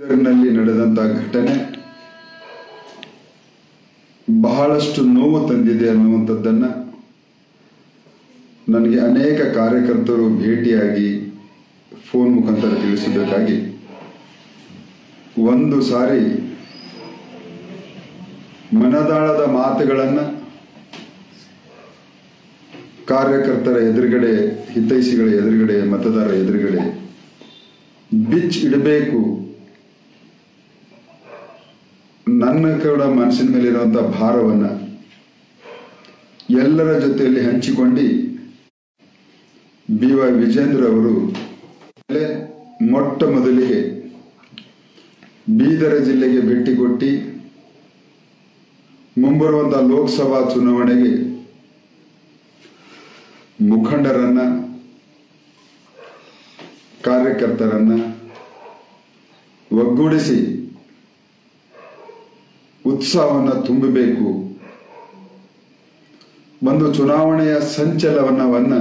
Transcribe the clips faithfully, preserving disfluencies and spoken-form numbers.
ಇದರಲ್ಲಿ ನಡೆದಂತ ಘಟನೆ ಬಹಳಷ್ಟು ನೋವು ತಂದಿದೆ ಅನ್ನುವಂಥದ್ದನ್ನ ನನಗೆ ಅನೇಕ ಕಾರ್ಯಕರ್ತರು ಭೇಟಿಯಾಗಿ ಫೋನ್ ಮುಖಾಂತರ ತಿಳಿಸಬೇಕಾಗಿ ಒಂದು ಸಾರಿ ಮನದಾಳದ ಮಾತುಗಳನ್ನ ಕಾರ್ಯಕರ್ತರ ಎದುರುಗಡೆ, ಹಿತೈಷಿಗಳ ಎದುರುಗಡೆ, ಮತದಾರರ ಎದುರುಗಡೆ ಬಿಚ್ಚಿ ಇಡಬೇಕು. ನನ್ನ ಕೂಡ ಮನಸ್ಸಿನ ಮೇಲೆ ಇರುವಂತಹ ಭಾರವನ್ನ ಎಲ್ಲರ ಜೊತೆಯಲ್ಲಿ ಹಂಚಿಕೊಂಡು ಬಿ ವೈ ವಿಜೇಂದ್ರ ಅವರು ಮೊಟ್ಟ ಮೊದಲಿಗೆ ಬೀದರ ಜಿಲ್ಲೆಗೆ ಭೇಟಿ ಕೊಟ್ಟು ಮುಂಬರುವಂತಹ ಲೋಕಸಭಾ ಚುನಾವಣೆಗೆ ಮುಖಂಡರನ್ನ, ಕಾರ್ಯಕರ್ತರನ್ನ ಒಗ್ಗೂಡಿಸಿ ಉತ್ಸಾಹವನ್ನು ತುಂಬಬೇಕು, ಒಂದು ಚುನಾವಣೆಯ ಸಂಚಲನವನ್ನ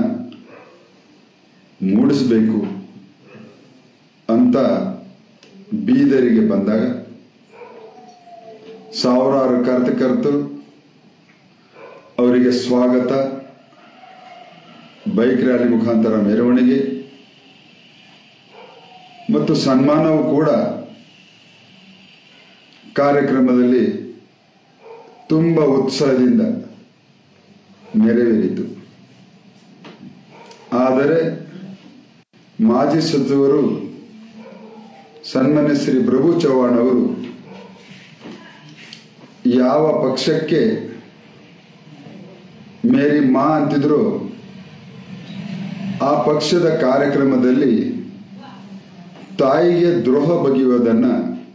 ಮೂಡಿಸಬೇಕು ಅಂತ ಬೀದರಿಗೆ ಬಂದಾಗ ಸಾವಿರಾರು ಕಾರ್ಯಕರ್ತರು ಅವರಿಗೆ ಸ್ವಾಗತ, ಬೈಕ್ ರ್ಯಾಲಿ ಮುಖಾಂತರ ಮೆರವಣಿಗೆ ಮತ್ತು ಸನ್ಮಾನವೂ ಕೂಡ ಕಾರ್ಯಕ್ರಮದಲ್ಲಿ ತುಂಬಾ ಉತ್ಸಾಹದಿಂದ ನೆರವೇರಿತು. ಆದರೆ ಮಾಜಿ ಸಚಿವರು ಸನ್ಮಾನ್ಯ ಶ್ರೀ ಪ್ರಭು ಚವ್ಹಾಣ್ ಅವರು ಯಾವ ಪಕ್ಷಕ್ಕೆ ಮೇರಿ ಮಾ ಅಂತಿದ್ರು ಆ ಪಕ್ಷದ ಕಾರ್ಯಕ್ರಮದಲ್ಲಿ ತಾಯಿಗೆ ದ್ರೋಹ ಬಗೆಯುವುದನ್ನ,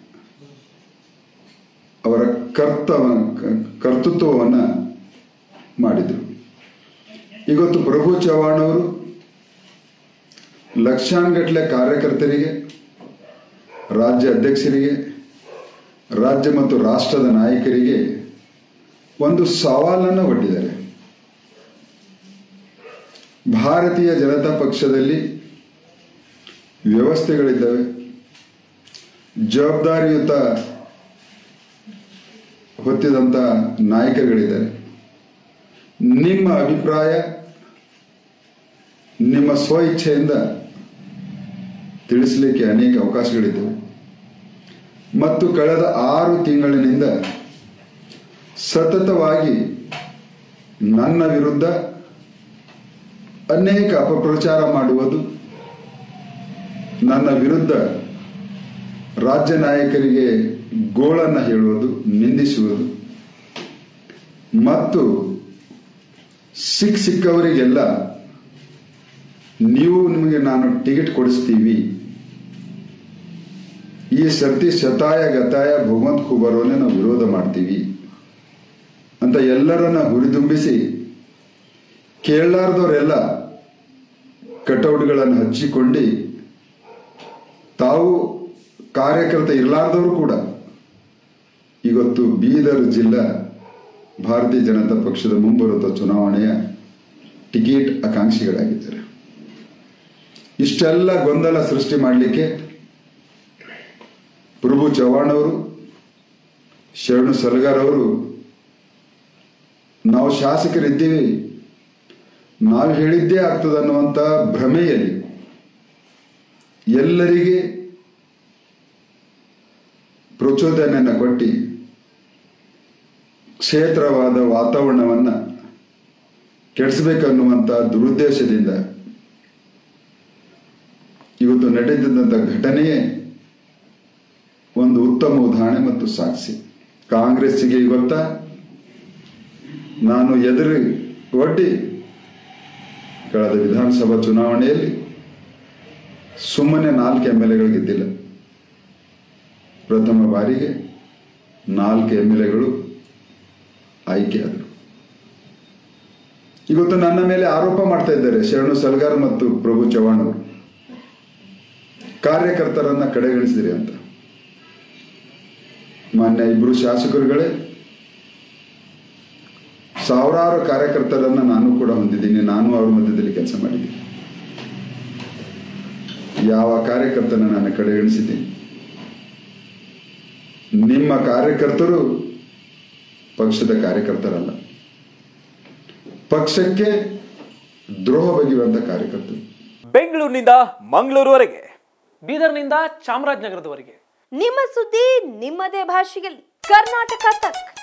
ಅವರ ಕರ್ತವ ಕರ್ತೃತ್ವವನ್ನ ಮಾಡಿದರು. ಇವತ್ತು ಪ್ರಭು ಚವ್ಹಾಣ್ ಅವರು ಲಕ್ಷಾನುಗಟ್ಟಲೆ ಕಾರ್ಯಕರ್ತರಿಗೆ, ರಾಜ್ಯ ಅಧ್ಯಕ್ಷರಿಗೆ, ರಾಜ್ಯ ಮತ್ತು ರಾಷ್ಟ್ರದ ನಾಯಕರಿಗೆ ಒಂದು ಸವಾಲನ್ನು ಒಡ್ಡಿದ್ದಾರೆ. ಭಾರತೀಯ ಜನತಾ ಪಕ್ಷದಲ್ಲಿ ವ್ಯವಸ್ಥೆಗಳಿದ್ದಾವೆ, ಜವಾಬ್ದಾರಿಯುತ ಹೊತ್ತಿದಂತ ನಾಯಕರುಗಳಿದ್ದಾರೆ. ನಿಮ್ಮ ಅಭಿಪ್ರಾಯ, ನಿಮ್ಮ ಸ್ವ ಇಚ್ಛೆಯಿಂದ ತಿಳಿಸಲಿಕ್ಕೆ ಅನೇಕ ಅವಕಾಶಗಳಿದ್ದವು ಮತ್ತು ಕಳೆದ ಆರು ತಿಂಗಳಿನಿಂದ ಸತತವಾಗಿ ನನ್ನ ವಿರುದ್ಧ ಅನೇಕ ಅಪಪ್ರಚಾರ ಮಾಡುವುದು, ನನ್ನ ವಿರುದ್ಧ ರಾಜ್ಯ ನಾಯಕರಿಗೆ ಗೋಳನ್ನು ಹೇಳುವುದು, ನಿಂದಿಸುವುದು ಮತ್ತು ಸಿಕ್ಕ ಸಿಕ್ಕವರಿಗೆಲ್ಲ ನೀವು ನಿಮಗೆ ನಾನು ಟಿಕೆಟ್ ಕೊಡಿಸ್ತೀವಿ, ಈ ಸರ್ತಿ ಶತಾಯ ಗತಾಯ ಭಗವಂತ ಖೂಬರೋನೆ ನಾವು ವಿರೋಧ ಮಾಡ್ತೀವಿ ಅಂತ ಎಲ್ಲರನ್ನ ಹುರಿದುಂಬಿಸಿ ಕೇಳಲಾರ್ದವರೆಲ್ಲ ಕಟೌಟ್ಗಳನ್ನು ಹಚ್ಚಿಕೊಂಡು, ತಾವು ಕಾರ್ಯಕರ್ತ ಇರಲಾರ್ದವರು ಕೂಡ ಇವತ್ತು ಬೀದರ್ ಜಿಲ್ಲಾ ಭಾರತೀಯ ಜನತಾ ಪಕ್ಷದ ಮುಂಬರುವ ಚುನಾವಣೆಯ ಟಿಕೆಟ್ ಆಕಾಂಕ್ಷಿಗಳಾಗಿದ್ದಾರೆ. ಇಷ್ಟೆಲ್ಲ ಗೊಂದಲ ಸೃಷ್ಟಿ ಮಾಡಲಿಕ್ಕೆ ಪ್ರಭು ಚವ್ಹಾಣ್ ಅವರು, ಶರಣು ಸಲಗಾರ್ ಅವರು ನಾವು ಶಾಸಕರಿದ್ದೀವಿ, ನಾವು ಹೇಳಿದ್ದೇ ಆಗ್ತದನ್ನುವಂತ ಭ್ರಮೆಯಲ್ಲಿ ಎಲ್ಲರಿಗೆ ಪ್ರಚೋದನೆಯನ್ನು ಕೊಟ್ಟು ಕ್ಷೇತ್ರವಾದ ವಾತಾವರಣವನ್ನ ಕೆಡಿಸಬೇಕನ್ನುವಂತ ದುರುದ್ದೇಶದಿಂದ ಇವತ್ತು ನಡೆದಿದ್ದಂಥ ಘಟನೆಯೇ ಒಂದು ಉತ್ತಮ ಉದಾಹರಣೆ ಮತ್ತು ಸಾಕ್ಷಿ. ಕಾಂಗ್ರೆಸ್ಸಿಗೆ ಇವತ್ತ ನಾನು ಎದುರು ಒಡ್ಡಿ ಕಳೆದ ವಿಧಾನಸಭಾ ಚುನಾವಣೆಯಲ್ಲಿ ಸುಮ್ಮನೆ ನಾಲ್ಕು ಎಂ ಎಲ್ ಎಗಳು ಗೆದ್ದಿಲ್ಲ, ಪ್ರಥಮ ಬಾರಿಗೆ ನಾಲ್ಕು ಎಂ ಎಲ್ ಎಗಳು ಆಯ್ಕೆಯಾದರು. ಇವತ್ತು ನನ್ನ ಮೇಲೆ ಆರೋಪ ಮಾಡ್ತಾ ಇದ್ದಾರೆ ಶರಣು ಸಲಗಾರ್ ಮತ್ತು ಪ್ರಭು ಚವ್ಹಾಣ್ ಅವರು, ಕಾರ್ಯಕರ್ತರನ್ನ ಕಡೆಗಣಿಸಿದ್ರಿ ಅಂತ. ಮಾನ್ಯ ಇಬ್ರು ಶಾಸಕರುಗಳೇ, ಸಾವಿರಾರು ಕಾರ್ಯಕರ್ತರನ್ನ ನಾನು ಕೂಡ ಹೊಂದಿದ್ದೀನಿ, ನಾನು ಅವ್ರ ಮಧ್ಯದಲ್ಲಿ ಕೆಲಸ ಮಾಡಿದ್ದೀನಿ. ಯಾವ ಕಾರ್ಯಕರ್ತನ ನಾನು ಕಡೆಗಣಿಸಿದ್ದೀನಿ? ನಿಮ್ಮ ಕಾರ್ಯಕರ್ತರು ಪಕ್ಷದ ಕಾರ್ಯಕರ್ತರಲ್ಲ, ಪಕ್ಷಕ್ಕೆ ದ್ರೋಹ ಬಗೆಯುವಂತ ಕಾರ್ಯಕರ್ತರು. ಬೆಂಗಳೂರಿನಿಂದ ಮಂಗಳೂರುವರೆಗೆ, ಬೀದರ್ನಿಂದ ಚಾಮರಾಜನಗರದವರೆಗೆ ನಿಮ್ಮ ಸುದ್ದಿ ನಿಮ್ಮದೇ ಭಾಷೆಯಲ್ಲಿ. ಕರ್ನಾಟಕ ತಕ್.